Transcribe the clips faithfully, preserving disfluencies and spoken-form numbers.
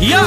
Ya,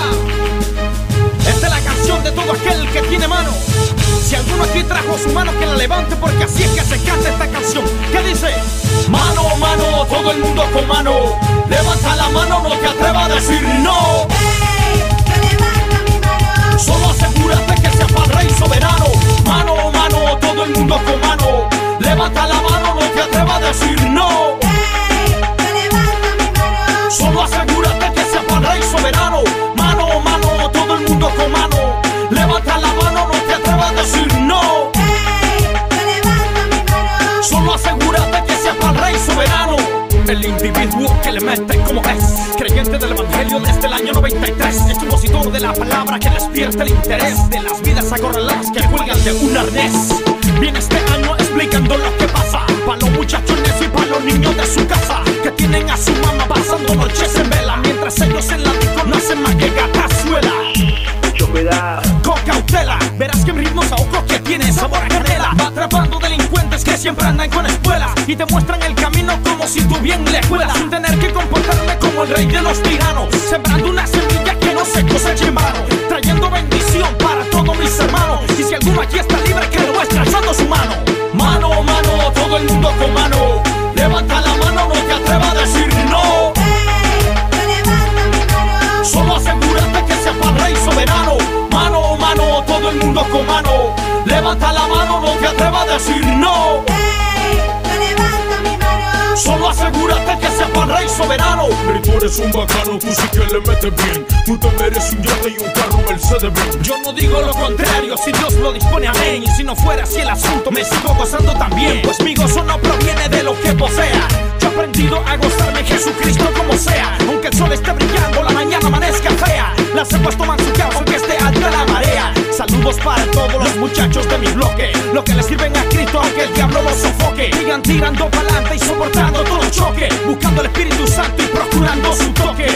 esta es la canción de todo aquel que tiene mano. Si alguno aquí trajo su mano, que la levante, porque así es que se canta esta canción. ¿Qué dice? Mano, mano, todo el mundo con mano. Levanta la mano, no te atrevas a decir no. ¡Ey! ¡Que levanta mi mano! Solo asegúrate que sea para el rey soberano. Mano, mano, todo el mundo con mano. Levanta la mano, no te atrevas a decir no. ¡Ey! ¡Que levanta mi mano! Solo asegúrate que sea para el rey soberano. Mano, mano, todo el mundo con mano. Levanta la mano, no te atrevas a decir no. ¡Ey! ¡Que levanta mi mano! Solo asegúrate que sea para el rey soberano. El individuo que le mete como es, creyente del evangelio desde el año noventa y tres, expositor de la palabra que despierta el interés de las vidas acorraladas que cuelgan de un arnés. Viene este año explicando lo que pasa para los muchachones y para los niños de su casa, que tienen a su mamá pasando noches en vela, mientras ellos en la disco no hacen más que gatazuela. Mucho cuidado. Con cautela, verás que mi ritmo saoco que tiene sabor a canela. Va atrapando delincuentes que siempre andan con espuelas y te muestran el camino como si tú bien le fueras, sin tener que comportarme como el rey de los tiranos, sembrando una semilla que no se cosecha en vano, trayendo bendición para todos mis hermanos. Y si alguno aquí está libre, que lo muestre alzando su mano. Mano, mano, todo el mundo con mano. Levanta la mano, no te atrevas a decir no. ¡Ey! ¡Que levanta mi mano! Solo asegúrate que sea para el rey soberano. Mano, mano, todo el mundo con mano. Levanta la mano, no te atrevas a decir no. ¡Ey! ¡Que levanta mi mano! Solo asegúrate que sea para el rey soberano. Pero tú eres un bacano, tú sí que le metes bien. Tú te mereces un yate y un carro Mercedes-Benz. Yo no digo lo contrario, si Dios lo dispone, amén. Y si no fuera así el asunto, me sigo gozando también, pues mi gozo no proviene de lo que posea. Yo he aprendido a gozarme en Jesucristo como sea. Aunque el sol esté brillando, la mañana amanezca fea, las aguas toman su causa aunque esté alta la marea. Saludos para todos los muchachos de mi bloque, lo que le sirven a Cristo aunque el diablo los sofoque. Sigan tirando pa'lante y soportando todo el choque, buscando el Espíritu Santo y procurando su toque.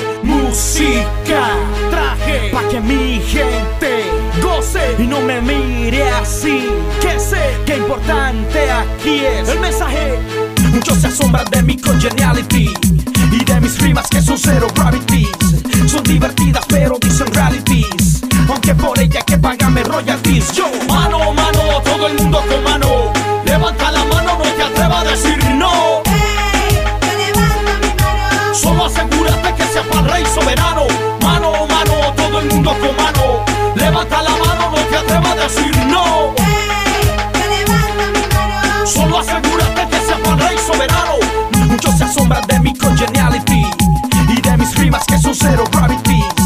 Música traje pa' que mi gente goce y no me mire así, que sé que importante aquí es el mensaje. Muchos se asombran de mi congeniality y de mis rimas que son cero gravities. Son divertidas pero dicen realities, aunque por ella hay que pagarme royalties. Yo, mano, mano, todo el mundo con mano. Levanta la mano, no te atrevas a decir no. ¡Ey! ¡Que levanta mi mano! Solo asegúrate que sea para el rey soberano. Mano, mano, todo el mundo con mano. Levanta la mano, no te atrevas a decir no. ¡Ey! ¡Que levanta mi mano! Solo asegúrate que sea para el rey soberano. Muchos se asombran de mi congeniality y de mis rimas que son cero gravities.